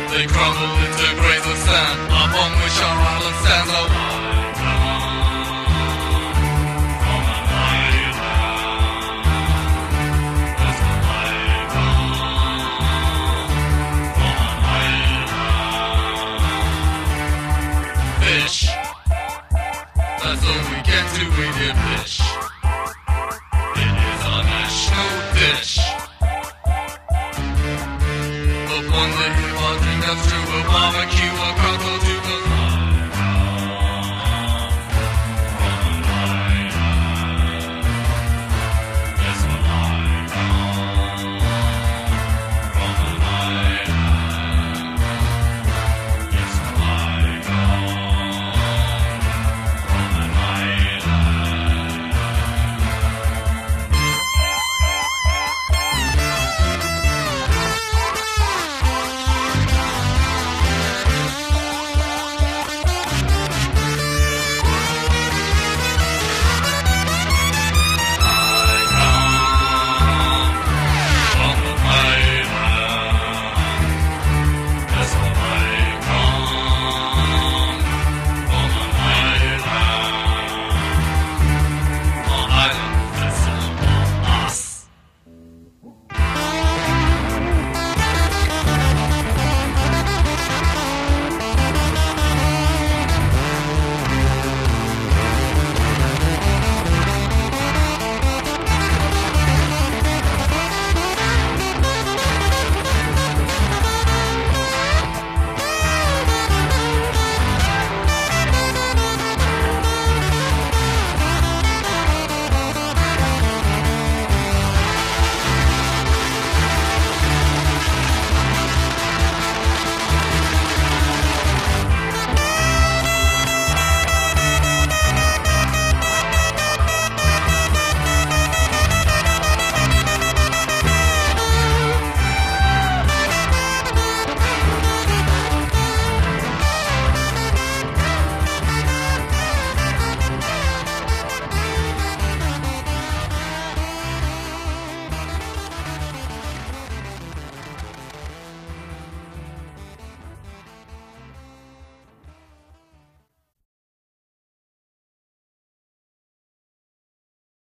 They crumble into grains of sand, upon which our island stands a white from an island. There's a white from an island. Fish, that's all we get to eat here, fish. It is our national dish. But one day if our dream comes true, we'll barbecue a crocodile.